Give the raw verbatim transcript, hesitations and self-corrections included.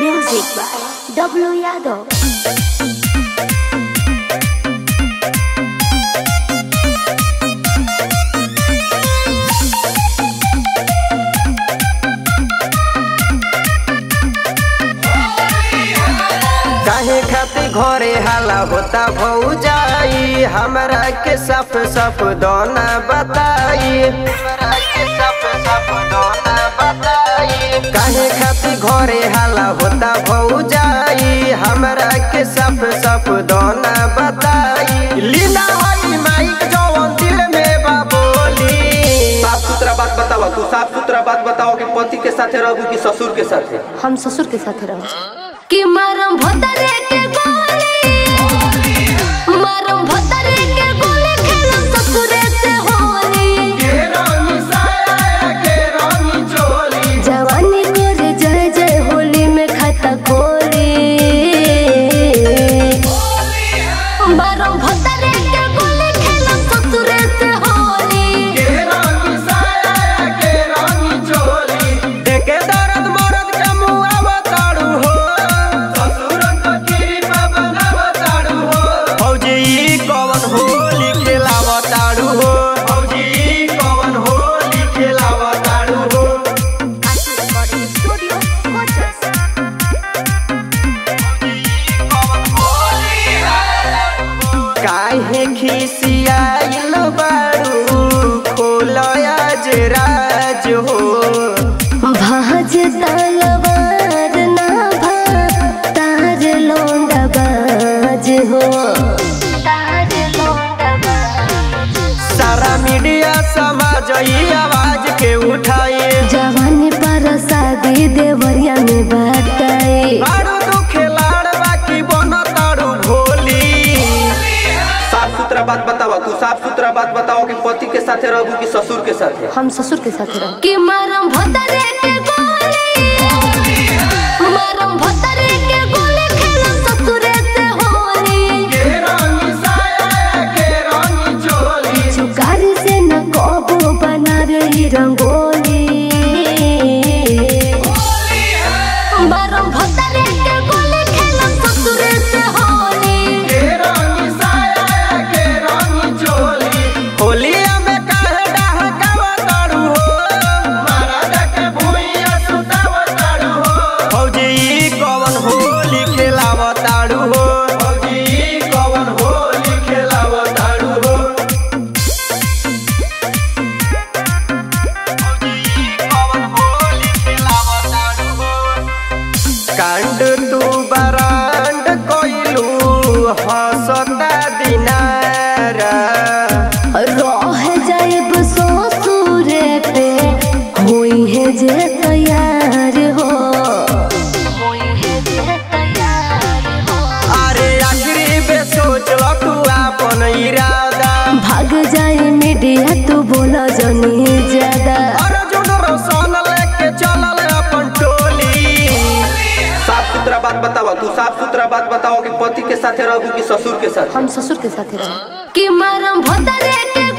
Music by W Yadav. काहे खातिर घरे हाला होता भौजाई, हमरा के सफ सफ दोना बताई, हमरा के सफ सफ दोना बताई। काहे खातिर घरे हाला होता भौजाई, हमरा के सफ सफ दोना बताई। लीना हई माइक जवन दिल में बा बोली। साफ सुथरा बात बताओ, तू साफ सुथरा बात बताओ कि पति के साथे रहू कि ससुर के साथे? हम ससुर के साथे रहू कि मारम भतरे के गोली, मारम भतरे के गोली खेलम ससुरे से होली। के रंगी साया के रंगी चोली, जवानी करे जय जय होली में खाता खोली। मारम भतरे के गोली खेलम ससुरे से होली। के रंगी साया के रंगी चोली, देखे दर्द मरद के मुआ बताड़ू हो, ससुरन को कृपा बनावताड़ू हो। फौजी ई कवन होली खेलावताड़ू हो, फौजी ई कवन होली खेलावताड़ू हो। काहे खिसियाइल बारू, खोलया जे राज हो। भाज तलवार ना भा तार लौंडा बाज हो, तार लौंडा बाज। सारा मीडिया समाज ई आवाज के उठाए, जवानी पर शादी देवरिया में बताए। बारू तू खिलाड़ बाकी बनताड़ू भोली। साफ सुथरा बात बताओ, तू साफ सुथरा बात बताओ कि पति के साथे रहू कि ससुर के साथे? हम ससुर के साथे रहू कि मारम भतरे के गोली, मारम भतरे के गोली खेलम ससुरे से होली। के रंगी साया के रंगी चोली, चुकारी से न कबो बना रही रंगोली। मारम भतरे के गोली खेलम ससुरे से होली। के रंगी साया के रंगी चोली, होलिया में काहे डहकावताड़ू हो, महाराजा के भुइया सुतावताड़ू हो। फौजी ई कवन होली खेलावताड़ू हो, फौजी ई कवन होली खेलावताड़ू हो। कांड तू बरांड कोइलू हसता दिनारा, रह जाएब ससुरे पे होई है जे तैयार हो, होई है जे तैयार हो। अरे आखिरी बे सोच लो तू अपन इरादा, भाग जाए मीडिया तू बोला जनी ज्यादा। अर्जुन रोशन लेके चलल अपन टोली। साफ सुथरा बात बताओ, तू साफ सुथरा बात बताओ कि पति के साथे रहू कि ससुर के साथे? हम ससुर के साथे रहू कि मारम भतरे के